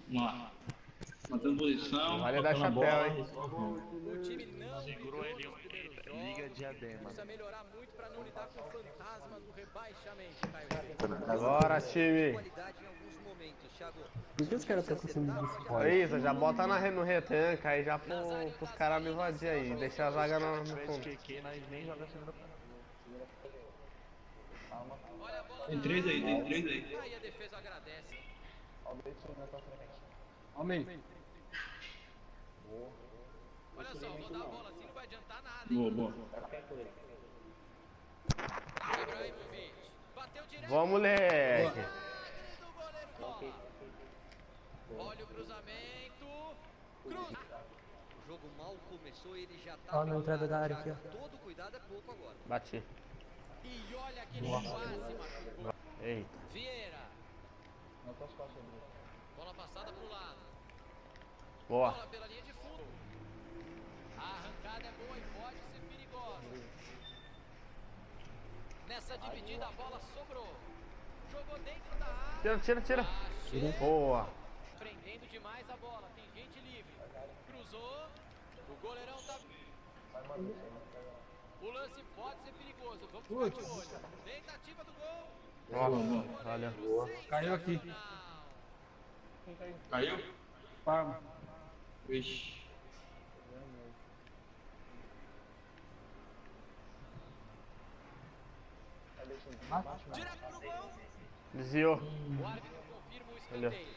Vamos lá. Mantendo posição. Vale dar tocando a chapéu, hein? O time não Segurou ganhou ele os um primeiros eita, Liga jogos. Diadema. Precisa melhorar muito para não lidar com o fantasma do rebaixamento, Caio Ribeiro. Bora, time. Qualidade em alguns momentos, Thiago. Por que os caras estão com esse Ô, Isa, já bota no retranca aí já pros caras me invadir aí. Deixa a zaga no fundo. QQ, nós nem joga a segunda. Olha a bola Tem na 3 aí, tem área. 3 aí. Aí a defesa agradece. Amém. Olha só, vou dar a bola assim, não vai adiantar nada, Boa, hein? boa. Ibrahimovic. Bateu direto. Vamos, moleque. Milagre do goleiro Bola. Olha o cruzamento. Cruz. O jogo mal começou, ele já tá. Ó, na entrada da área aqui, ó. Todo cuidado é pouco agora. Bati. E olha aquele quase machucou. Eita. Vieira. Bola passada pro lado. Boa. Bola pela linha de fundo. A arrancada é boa e pode ser perigosa. Nessa dividida a bola sobrou. Jogou dentro da área. Tira. Achei. Boa. Prendendo demais a bola. Tem gente livre. Cruzou. O goleirão tá. O lance pode ser perigoso. Vamos ficar de olho. Tentativa do gol. Ó, valeu. Caiu aqui. Caiu? Parma. Vixe. Direto pro gol. Desviou. O árbitro confirma o escanteio.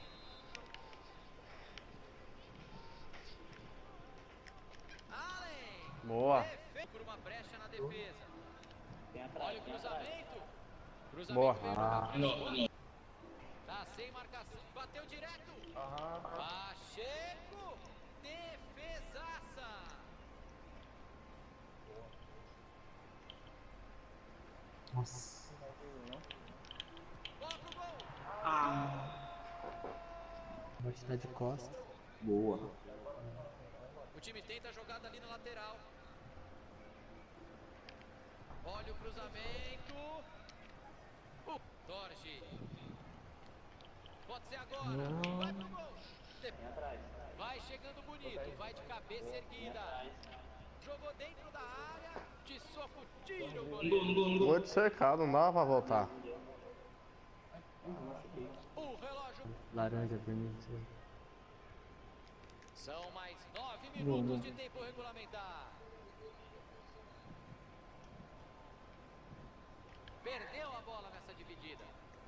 Allen. Boa. Defende por uma brecha na defesa. Olha o cruzamento. Cruzamento Boa. veio pra frente. Não. Tá sem marcação. Bateu direto. Pacheco. Defesaça. Nossa. Bola pro gol. Vai tirar de costa. Boa. O time tenta a jogada ali na lateral. Olha o cruzamento. Torge. Pode ser agora. Vai pro gol. Vai chegando bonito. Vai de cabeça erguida. Jogou dentro da área. De soco, tira o goleiro. Gol de cercado, não dava pra voltar. O relógio. Laranja, vermelho. São mais 9 minutos de tempo regulamentar. Perdeu a bola nessa dividida.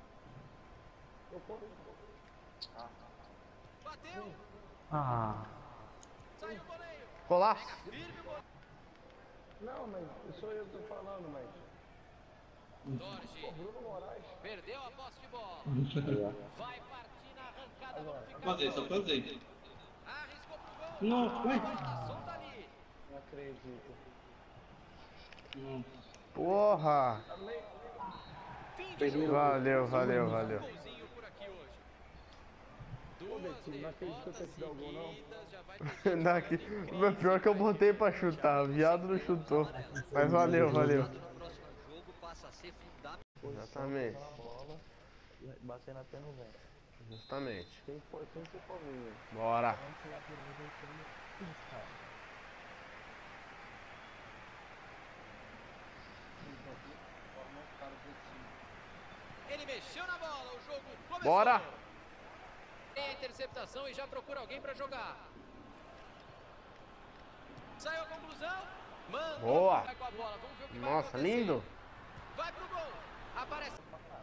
Bateu. Ah. Saiu o goleiro. Golaço. Firme o goleiro. Não, mas sou eu que tô falando, mas. Torge. Bruno Moraes. Perdeu a posse de bola. Vai partir na arrancada. Vamos ficar Fazer, só fazer. Arriscou pro gol. Não, A bola tá solta ali. Não acredito. Porra. Fim de jogo. Valeu. Golzinho por aqui hoje. Duas Não acredito que esse dá o gol, não. seguidas, já vai ter Daqui. Meu, pior que eu botei pra chutar. O viado não chutou. Mas valeu. No próximo jogo passa a ser fundamental. Exatamente. Batendo até no vento. Justamente. Quem for comigo. Bora. Ele mexeu na bola, o jogo começou. Bora. Tem a interceptação e já procura alguém pra jogar. Saiu a conclusão. Manda. Boa. Vai com a bola. Vamos ver o que vai Nossa, acontecer. lindo. Vai pro gol. Aparece.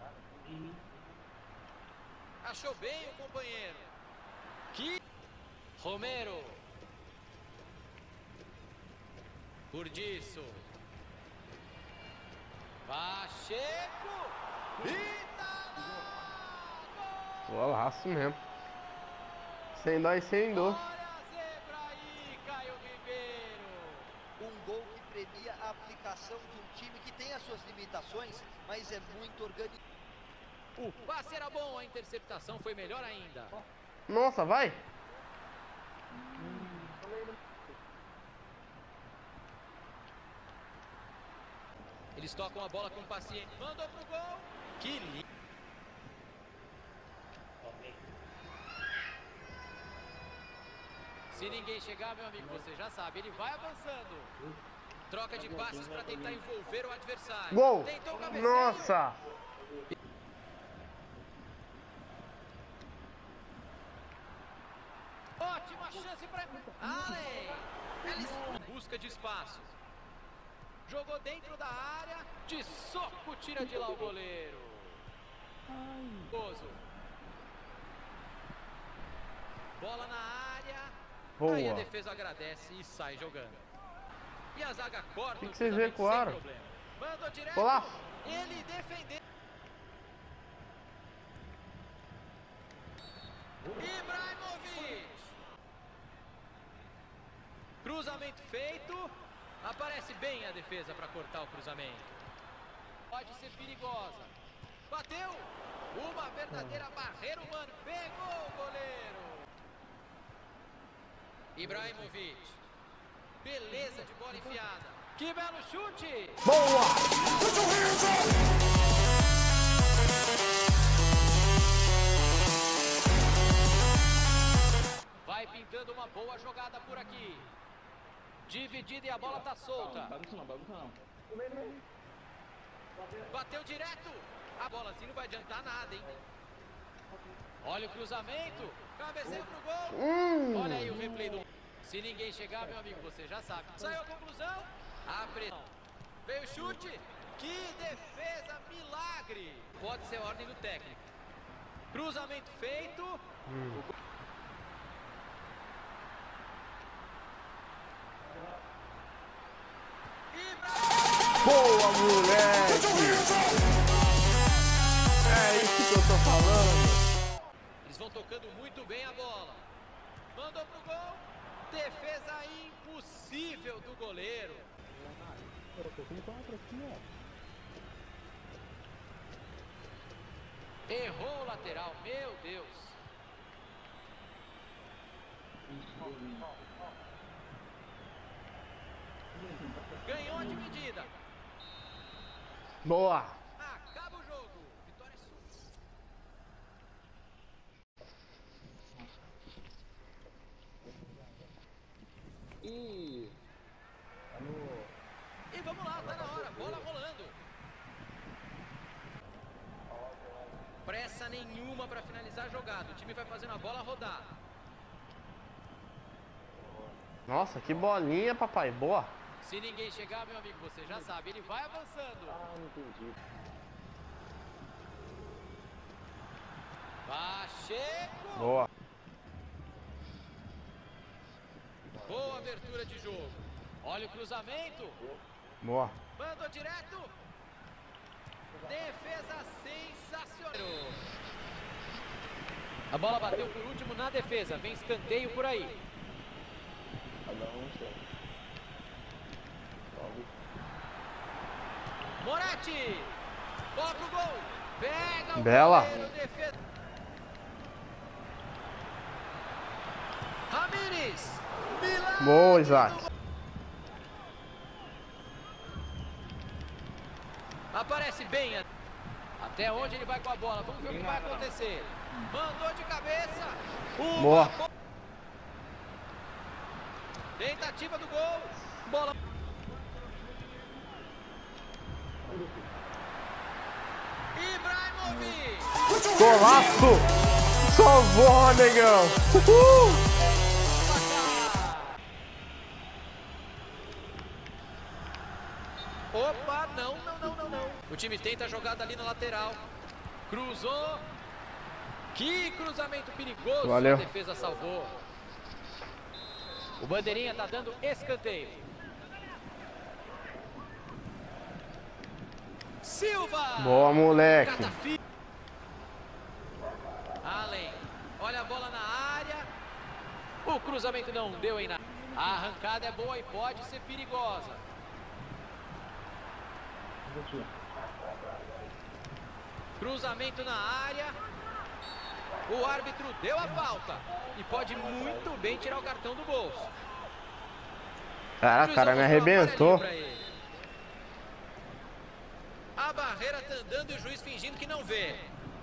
Achou bem o companheiro. Que Romero. Curdiço. Pacheco. E tá lá. Gol. Golaço mesmo. Sem dó e sem dor. Olha a zebra aí, Caio Ribeiro. Um gol que premia a aplicação de um time que tem as suas limitações, mas é muito organizado. O passe era bom, a interceptação foi melhor ainda. Nossa, vai. Eles tocam a bola com paciência. Mandou pro gol. Que lindo. Se ninguém chegar, meu amigo, você já sabe, ele vai avançando. Troca de passes para tentar envolver o adversário. Gol! Tentou o cabeceio. Nossa! Ótima chance para Allen. Eles em busca de espaço. Jogou dentro da área. De soco tira de lá o goleiro. Bozo. Bola na área. Boa. Aí a defesa agradece e sai jogando. E a zaga corta. Que vocês cruzamento recuaram? sem problema. Mandou direto. Olá. Ele defendeu. Ibrahimovic. Cruzamento feito. Aparece bem a defesa para cortar o cruzamento. Pode ser perigosa. Bateu. Uma verdadeira barreira humana. Pegou o goleiro. Ibrahimovic. Beleza de bola enfiada. Que belo chute. Boa! Vai pintando uma boa jogada por aqui. Dividida e a bola tá solta. Bagunça não. Bateu direto. A bola assim não vai adiantar nada, hein? Olha o cruzamento. Cabeceio pro gol. Olha aí o replay do... Se ninguém chegar, meu amigo, você já sabe. Saiu a conclusão. A pressão. Veio o chute. Que defesa, milagre. Pode ser ordem do técnico. Cruzamento feito. Boa, moleque! É isso que eu tô falando. Eles vão tocando muito bem a bola. Mandou pro gol. Defesa impossível do goleiro. Errou o lateral, meu Deus. Ganhou a dividida. Boa! Acaba o jogo. Vitória sua. Ih! E vamos lá, tá na hora. Bola rolando. Pressa nenhuma para finalizar a jogada. O time vai fazendo a bola rodar. Nossa, que bolinha, papai. Boa! Se ninguém chegar, meu amigo, você já sabe. Ele vai avançando. Ah, não entendi. Pacheco. Boa! Boa abertura de jogo. Olha o cruzamento. Boa! Mandou direto. Defesa sensacional. A bola bateu por último na defesa. Vem escanteio por aí. Cada um seu. Moratti. Bola pro gol. Pega o Bela. goleiro, defesa. Ramires. Milagre Boa, Isaac! do gol. Aparece bem. Até onde ele vai com a bola? Vamos ver o que vai acontecer. Mandou de cabeça. Boa! Tentativa do gol. Bola. Ibrahimovic. Golaço! Salvou, negão! Uhul! Opa, não. O time tenta a jogada ali na lateral. Cruzou. Que cruzamento perigoso. Valeu. A defesa salvou. O bandeirinha tá dando escanteio. Silva. Boa, moleque! Catafi. Allen. Olha a bola na área. O cruzamento não deu em nada. A arrancada é boa e pode ser perigosa. Cruzamento na área. O árbitro deu a falta. E pode muito bem tirar o cartão do bolso. Cara, o cara me arrebentou. A barreira tá andando e o juiz fingindo que não vê.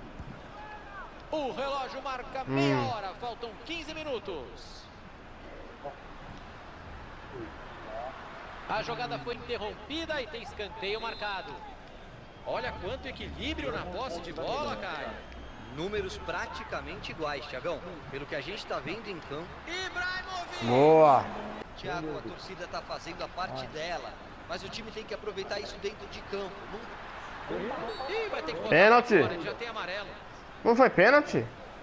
O relógio marca meia hora. Faltam 15 minutos. A jogada foi interrompida e tem escanteio marcado. Olha quanto equilíbrio na posse de bola, cara. Números praticamente iguais, Thiagão. Pelo que a gente está vendo em campo. Ibrahimovic! Boa! Thiago, a torcida está fazendo a parte dela. Mas o time tem que aproveitar isso dentro de campo. Ih, vai ter que botar Pênalti. fora, já tem amarelo. Não foi pênalti?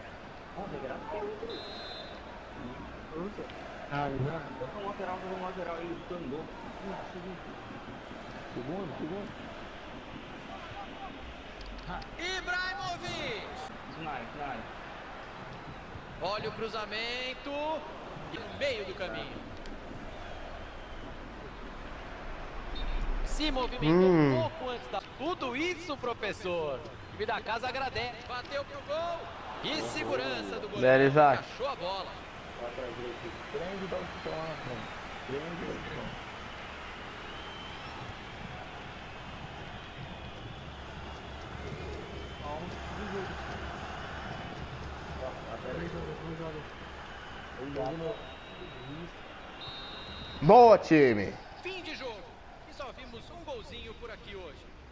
Ah, já. Vamos lateral, ele andou. Segundo. Ibrahimovic! Sinai. Olha o cruzamento. E no meio do caminho. Se movimentou um pouco antes da... Tudo isso, professor. O time da casa agradece. Bateu pro gol. E segurança do Belo, goleiro. Isaac. Achou a bola. Prende e dá o chutão lá na frente. Prende e dá o chutão. Boa, time! Fim de jogo. E só vimos um golzinho por aqui hoje.